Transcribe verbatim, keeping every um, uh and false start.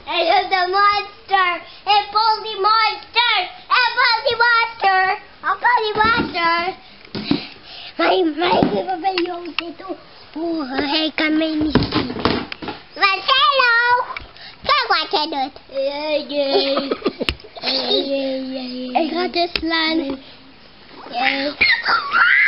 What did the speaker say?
And the monster. And pull the monster. And pull the monster. And pull the monster. May may ibabayaw dito. Buhay kami ni Steve. Marcello! Can watch it. Yeah, yeah. I got this land. Yeah.